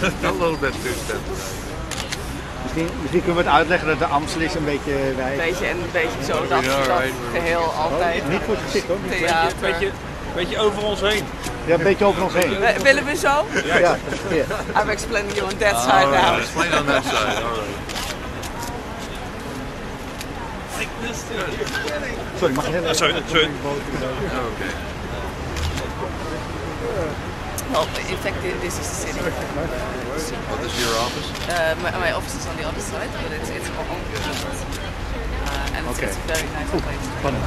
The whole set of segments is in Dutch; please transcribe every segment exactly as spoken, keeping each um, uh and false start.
A little bit two-step. Misschien, misschien kunnen we het uitleggen dat de Amstel is een beetje wij. Een beetje en een beetje zo dat, dat geheel altijd. Oh, niet voor het gezicht hoor. Niet theater. Weet je, weet je over ons heen? Ja, een beetje over ons heen. We, willen we zo? Ja, ja. I'm explaining you on that side Oh, now. explain on that side, all right. Sorry, mag je heel Ah, sorry, sorry. Okay. Well, in fact, this is the city. What is your office? Uh, my, my office is on the other side, but it's it's on the uh, and it's, Okay. it's a very nice place. Spannend.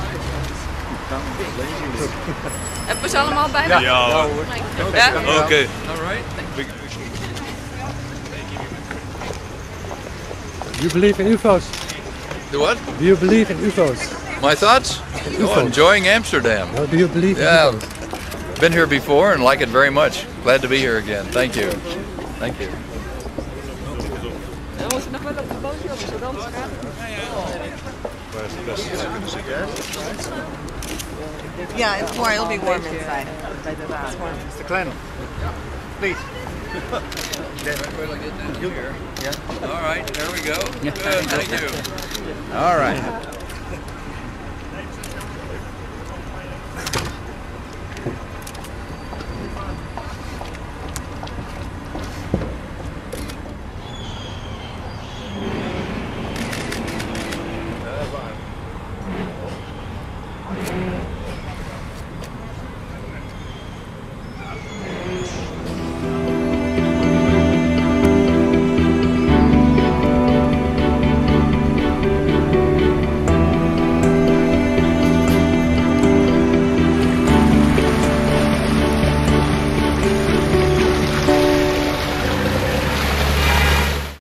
Hebben we ze allemaal bij? Ja, Ja? oké. Okay. All right. Do you believe in U F Os? Do what? Do you believe in U F Os? My thoughts? Oh, enjoying Amsterdam. Or do you believe in Yeah, U F Os? been here before and like it very much. Glad to be here again. Thank you. Thank you. We moeten nog wel op de podium, zo dan gaat het. Yeah, it's more, it'll be warm inside. Mister Klein. Please. All right, there we go. Good, thank you. All right.